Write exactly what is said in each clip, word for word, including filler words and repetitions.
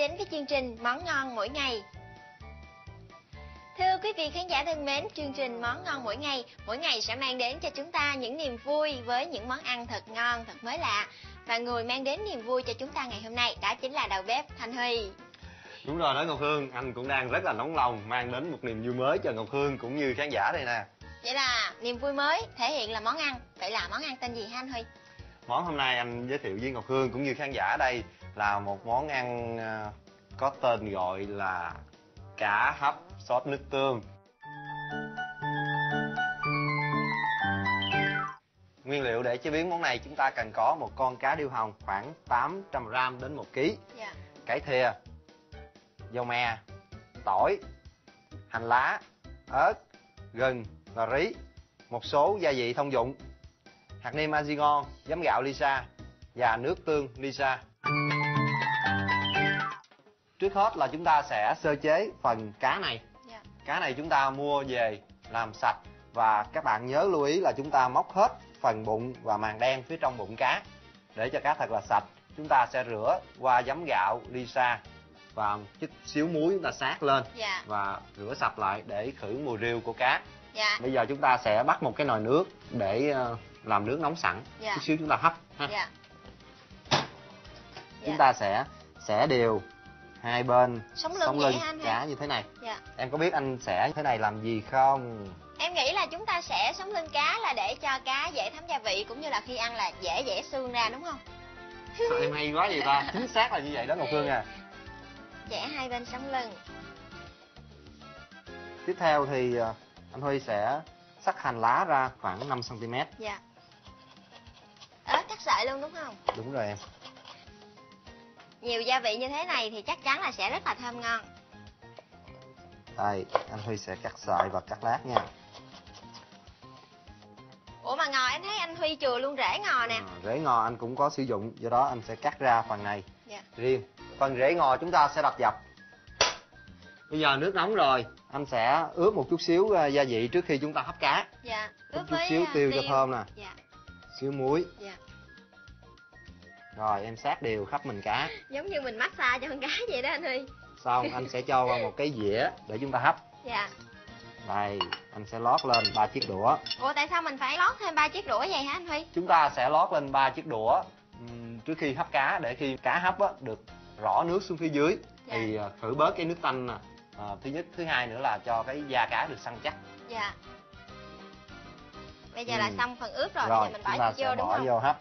đến với chương trình Món ngon mỗi ngày. Thưa quý vị khán giả thân mến, chương trình Món ngon mỗi ngày, mỗi ngày sẽ mang đến cho chúng ta những niềm vui với những món ăn thật ngon, thật mới lạ. Và người mang đến niềm vui cho chúng ta ngày hôm nay đó chính là đầu bếp Thanh Huy. Đúng rồi đó Ngọc Hương, anh cũng đang rất là nóng lòng mang đến một niềm vui mới cho Ngọc Hương cũng như khán giả đây nè. Vậy là niềm vui mới thể hiện là món ăn. Vậy là món ăn tên gì hả anh Huy? Món hôm nay anh giới thiệu với Ngọc Hương cũng như khán giả đây là một món ăn có tên gọi là cá hấp sốt nước tương. Nguyên liệu để chế biến món này chúng ta cần có một con cá điêu hồng khoảng tám trăm gam đến một ký, yeah. cải thìa, dầu me, tỏi, hành lá, ớt, gừng và rí, một số gia vị thông dụng, hạt nêm Azigon, giấm gạo Lisa và nước tương Lisa. Trước hết là chúng ta sẽ sơ chế phần cá này. Yeah. Cá này chúng ta mua về làm sạch và các bạn nhớ lưu ý là chúng ta móc hết phần bụng và màng đen phía trong bụng cá để cho cá thật là sạch. Chúng ta sẽ rửa qua giấm gạo Lisa và chút xíu muối chúng ta sát lên, yeah. và rửa sạch lại để khử mùi riêu của cá. Yeah. Bây giờ chúng ta sẽ bắt một cái nồi nước để làm nước nóng sẵn, yeah. chút xíu chúng ta hấp ha. Yeah. Chúng yeah. ta sẽ xẻ đều hai bên sống lưng, sống lưng anh cá như thế này. Yeah. Em có biết anh xẻ thế này làm gì không? Em nghĩ là chúng ta sẽ sống lưng cá là để cho cá dễ thấm gia vị, cũng như là khi ăn là dễ dễ xương ra, đúng không? Sao em hay quá vậy ta? Chính xác là như vậy đó Ngọc Hương à. Chẻ hai bên sống lưng. Tiếp theo thì anh Huy sẽ xắt hành lá ra khoảng năm xăng ti mét. Dạ. Ớt cắt sợi luôn đúng không? Đúng rồi em. Nhiều gia vị như thế này thì chắc chắn là sẽ rất là thơm ngon. Đây, anh Huy sẽ cắt sợi và cắt lát nha. Ủa mà ngò em thấy anh Huy chừa luôn rễ ngò nè. À, rễ ngò anh cũng có sử dụng, do đó anh sẽ cắt ra phần này. Dạ. Riêng. Phần rễ ngò chúng ta sẽ đập dập. Bây giờ nước nóng rồi, anh sẽ ướp một chút xíu gia vị trước khi chúng ta hấp cá. Dạ. Ướp Ướp chút với xíu tiêu, tiêu cho thơm nè. Dạ. Xíu muối. Dạ. Rồi em sát đều khắp mình cá. Giống như mình massage cho con cá vậy đó anh Huy. Xong anh sẽ cho vào một cái dĩa để chúng ta hấp. Dạ. Đây, anh sẽ lót lên ba chiếc đũa. Ủa tại sao mình phải lót thêm ba chiếc đũa vậy hả anh Huy? Chúng ta sẽ lót lên ba chiếc đũa um, trước khi hấp cá, để khi cá hấp á, được rõ nước xuống phía dưới. Dạ. Thì uh, khử bớt cái nước tanh nè. Uh, thứ nhất, thứ hai nữa là cho cái da cá được săn chắc. Dạ. Bây giờ ừ. là xong phần ướp rồi, rồi bây giờ mình bỏ chúng ta vô sẽ đúng bỏ không? vô hấp.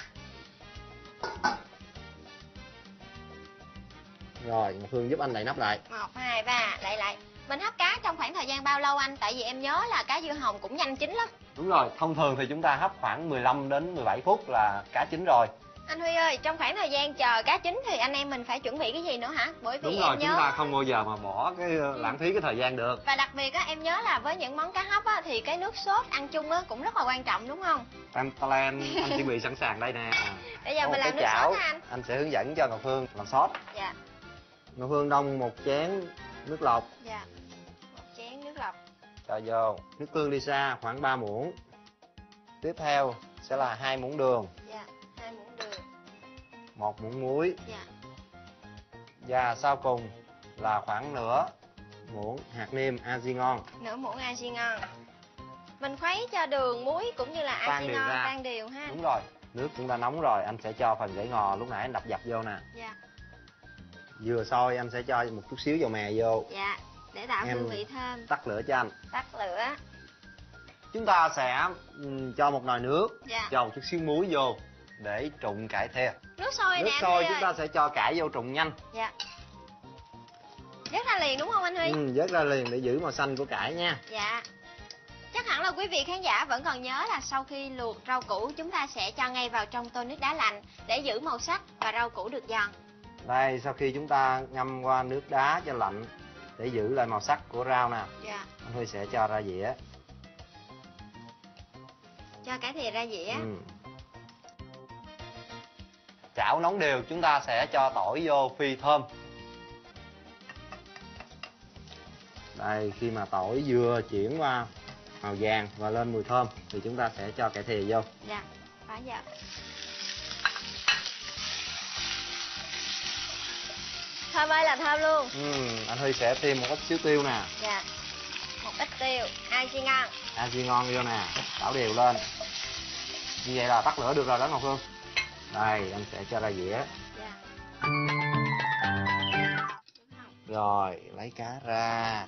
Rồi, Ngọc Hương giúp anh đậy nắp lại. Một, hai, ba, đậy lại. Mình hấp cá trong khoảng thời gian bao lâu anh? Tại vì em nhớ là cá dưa hồng cũng nhanh chín lắm. Đúng rồi, thông thường thì chúng ta hấp khoảng mười lăm đến mười bảy phút là cá chín rồi. Anh Huy ơi, trong khoảng thời gian chờ cá chín thì anh em mình phải chuẩn bị cái gì nữa hả? Bởi vì đúng rồi, em nhớ... chúng ta không bao giờ mà bỏ cái lãng phí cái thời gian được. Và đặc biệt á, em nhớ là với những món cá hấp á, thì cái nước sốt ăn chung á cũng rất là quan trọng đúng không? Tan talen, anh chuẩn bị sẵn sàng đây nè. Bây giờ Có mình làm nước chảo, sốt hả anh? Anh sẽ hướng dẫn cho Ngọc Hương làm sốt. Dạ. Ngọc Hương đông một chén nước lọc. Dạ. Một chén nước lọc. Cho vô nước tương Lisa khoảng ba muỗng. Tiếp theo sẽ là hai muỗng đường. Dạ, hai muỗng đường. Một muỗng muối. Dạ. Và sau cùng là khoảng nửa muỗng hạt nêm Azigon. Nửa muỗng Azigon. Mình khuấy cho đường, muối cũng như là Azigon tan đều ha. Đúng rồi. Nước cũng đã nóng rồi, anh sẽ cho phần rễ ngò lúc nãy anh đập dập vô nè. Dạ. Vừa sôi anh sẽ cho một chút xíu dầu mè vô. Dạ, để tạo em hương vị thơm. Tắt lửa cho anh. Tắt lửa. Chúng ta sẽ um, cho một nồi nước, dạ. cho một chút xíu muối vô để trụng cải thìa. Nước sôi nước nè. Nước sôi chúng ơi. ta sẽ cho cải vô trụng nhanh. Dạ. Vớt ra liền đúng không anh Huy? Ừ, vớt ra liền để giữ màu xanh của cải nha. Dạ. Chắc hẳn là quý vị khán giả vẫn còn nhớ là sau khi luộc rau củ chúng ta sẽ cho ngay vào trong tô nước đá lạnh để giữ màu sắc và rau củ được giòn. Đây, sau khi chúng ta ngâm qua nước đá cho lạnh để giữ lại màu sắc của rau nè. Dạ. Anh Huy sẽ cho ra dĩa. Cho cải thìa ra dĩa. Ừ. Chảo nóng đều, chúng ta sẽ cho tỏi vô phi thơm. Đây, khi mà tỏi vừa chuyển qua màu vàng và lên mùi thơm thì chúng ta sẽ cho cải thìa vô. Dạ, phá giờ. Thơm ơi là thơm luôn. Ừ, anh Huy sẽ thêm một ít xíu tiêu nè. Dạ. Một ít tiêu, ai chi ngon. Ai chi ngon vô nè, đảo đều lên. Như vậy là tắt lửa được rồi đó Ngọc Hương. Đây, anh sẽ cho ra dĩa. Dạ. Rồi, lấy cá ra.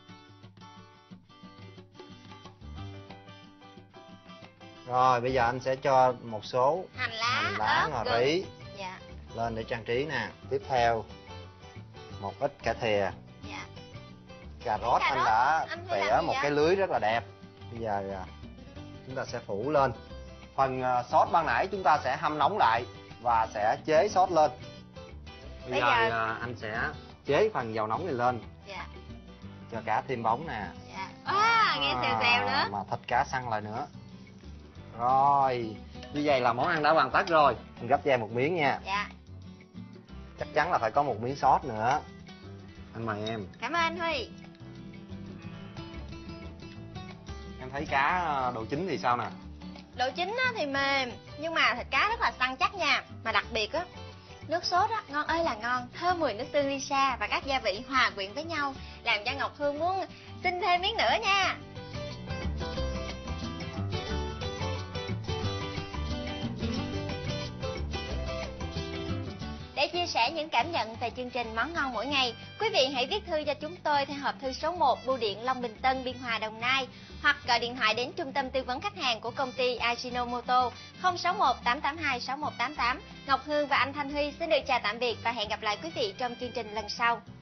Rồi, bây giờ anh sẽ cho một số Hành lá, hành lá, ớt, ngò gừng. rí Dạ. lên để trang trí nè. Tiếp theo, một ít cà thìa. Dạ. Cà rốt Cà anh rốt, đã anh phải vẽ làm gì một vậy? cái lưới rất là đẹp. Bây giờ à, chúng ta sẽ phủ lên. Phần à, sốt ban nãy chúng ta sẽ hâm nóng lại và sẽ chế sốt lên. Bây, Bây giờ, giờ- à, anh sẽ chế phần dầu nóng này lên Dạ. cho cá thêm bóng nè. Dạ. À, nghe xèo xèo nữa. Mà thịt cá săn lại nữa. Rồi, như vậy là món ăn đã hoàn tất rồi. Mình gấp cho em một miếng nha. Dạ. Chắc chắn là phải có một miếng sốt nữa. Anh mời em. Cảm ơn anh Huy. Em thấy cá độ chín thì sao nè? Độ chín á thì mềm, nhưng mà thịt cá rất là săn chắc nha. Mà đặc biệt á, nước sốt á, ngon ơi là ngon, thơm mùi nước tương Lisa và các gia vị hòa quyện với nhau, làm cho Ngọc Hương muốn xin thêm miếng nữa nha. Để chia sẻ những cảm nhận về chương trình Món ngon mỗi ngày, quý vị hãy viết thư cho chúng tôi theo hộp thư số một, Bưu điện Long Bình Tân, Biên Hòa, Đồng Nai, hoặc gọi điện thoại đến trung tâm tư vấn khách hàng của công ty Ajinomoto không sáu một tám tám hai sáu một tám tám. Ngọc Hương và anh Thanh Huy xin được chào tạm biệt và hẹn gặp lại quý vị trong chương trình lần sau.